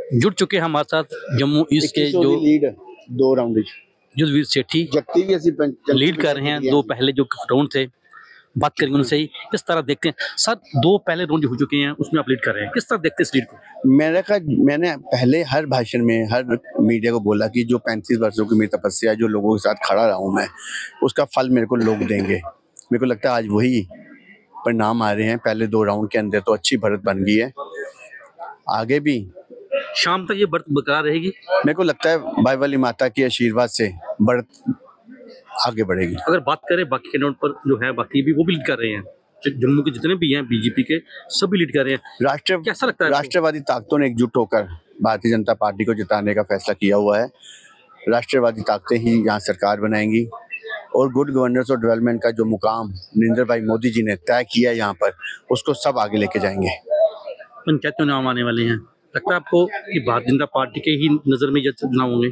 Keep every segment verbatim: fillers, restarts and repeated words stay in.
जुड़ चुके हैं हमारे साथ जम्मू ईस्ट के जो लीड दो राउंड युद्धवीर सेठी जगती भी ਅਸੀਂ लीड कर रहे हैं। दो पहले जो राउंड थे बात करेंगे उनसे ही, किस तरह देखते हैं सर? दो पहले राउंड हो चुके हैं, उसमें आप लीड कर रहे हैं, किस तरह देखते हैं इस लीड को? मैंने कहा, मैंने पहले हर भाषण में हर मीडिया को बोला कि जो पैंतीस वर्षों की मेरी तपस्या, जो लोगों के साथ खड़ा रहा हूँ मैं, उसका फल मेरे को लोग देंगे। मेरे को लगता है आज वही परिणाम आ रहे हैं। पहले दो राउंड के अंदर तो अच्छी बढ़त बन गई है, आगे भी शाम तक ये बढ़त बरकरार रहेगी। मेरे को लगता है भाई वाली माता के आशीर्वाद से बढ़त आगे बढ़ेगी। अगर बात करें बाकी कैंडिडेट पर जो है, बाकी भी वो भी लीड कर रहे हैं, जम्मू के जितने भी हैं बीजेपी के सभी लीड कर रहे हैं। राष्ट्र कैसा लगता है? राष्ट्रवादी ताकतों ने एकजुट होकर भारतीय जनता पार्टी को जिताने का फैसला किया हुआ है। राष्ट्रवादी ताकतें ही यहाँ सरकार बनाएंगी और गुड गवर्नेंस और डेवलपमेंट का जो मुकाम नरेंद्र भाई मोदी जी ने तय किया है यहाँ पर, उसको सब आगे लेके जाएंगे। पंचायत चुनाव आने वाले हैं, लगता है आपको कि भारतीय जनता पार्टी के ही नजर में ये चुनाव होंगे?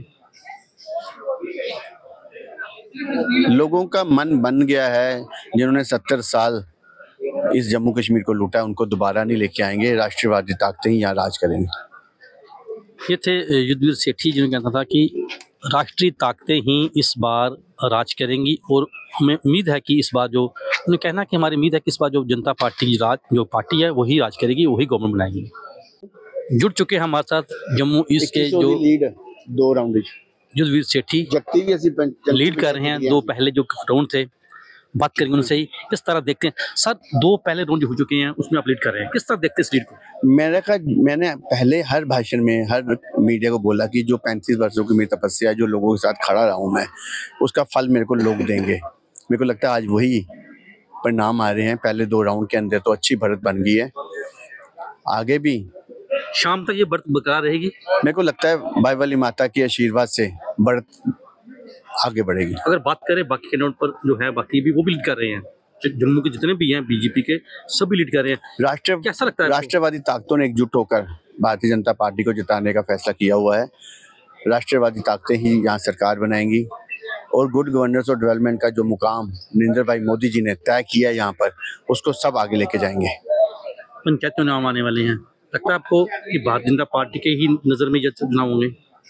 लोगों का मन बन गया है, जिन्होंने सत्तर साल इस जम्मू कश्मीर को लूटा है, उनको दोबारा नहीं लेके आएंगे। राष्ट्रवादी ताकतें ही यहाँ राज करेंगे। ये थे युद्धवीर सेठी, जिन्होंने कहना था कि राष्ट्रीय ताकतें ही इस बार राज करेंगी और हमें उम्मीद है कि इस बार जो उन्हें कहना कि हमारी उम्मीद है कि इस बार जो जनता पार्टी राज जो पार्टी है वही राज करेगी, वही गवर्नमेंट बनाएगी। जुड़ चुके हैं हमारे साथ जम्मू ईस्ट के जो लीड दो राउंड युद्धवीर सेठी जगती भी ਅਸੀਂ लीड कर रहे हैं। दो पहले जो राउंड थे बात करेंगे उनसे ही, किस तरह देखते हैं सर? दो पहले राउंड हो चुके हैं, उसमें आप लीड कर रहे हैं, किस तरह देखते हैं इस लीड को? मैंने कहा, मैंने पहले हर भाषण में हर मीडिया को बोला कि जो पैंतीस वर्षों की मेरी तपस्या, जो लोगों के साथ खड़ा रहा हूँ मैं, उसका फल मेरे को लोग देंगे। मेरे को लगता है आज वही परिणाम आ रहे हैं। पहले दो राउंड के अंदर तो अच्छी बढ़त बन गई है, आगे भी शाम तक ये बढ़त बरकरार रहेगी। मेरे को लगता है भाई वाली माता के आशीर्वाद से बढ़त आगे बढ़ेगी। अगर बात करें बाकी कैंडिडेट पर जो है, बाकी भी वो भी लीड कर रहे हैं, जम्मू के जितने भी हैं बीजेपी के सभी लीड कर रहे हैं। राष्ट्र कैसा लगता है? राष्ट्रवादी ताकतों ने एकजुट होकर भारतीय जनता पार्टी को जिताने का फैसला किया हुआ है। राष्ट्रवादी ताकतें ही यहाँ सरकार बनाएंगी और गुड गवर्नेंस और डेवलपमेंट का जो मुकाम नरेंद्र भाई मोदी जी ने तय किया है यहाँ पर, उसको सब आगे लेके जाएंगे। पंचायत चुनाव आने वाले हैं, लगता है आपको कि भारतीय जनता पार्टी के ही नजर में ये चुनाव होंगे?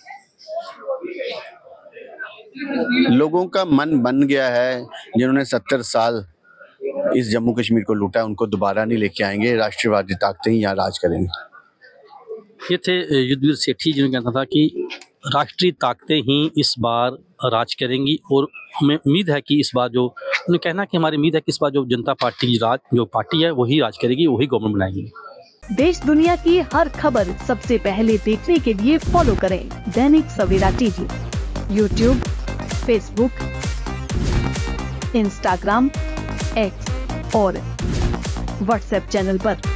लोगों का मन बन गया है, जिन्होंने सत्तर साल इस जम्मू कश्मीर को लूटा है, उनको दोबारा नहीं लेके आएंगे। राष्ट्रवादी ताकतें ही यहाँ राज करेंगे। ये थे युद्धवीर सेठी, जिन्होंने कहना था कि राष्ट्रीय ताकतें ही इस बार राज करेंगी और हमें उम्मीद है कि इस बार जो उन्हें कहना कि हमारी उम्मीद है कि इस बार जो जनता पार्टी राज जो पार्टी है वही राज करेगी, वही गवर्नमेंट बनाएगी। देश दुनिया की हर खबर सबसे पहले देखने के लिए फॉलो करें Dainik Savera TV, YouTube, Facebook, Instagram, X और व्हाट्सएप चैनल पर।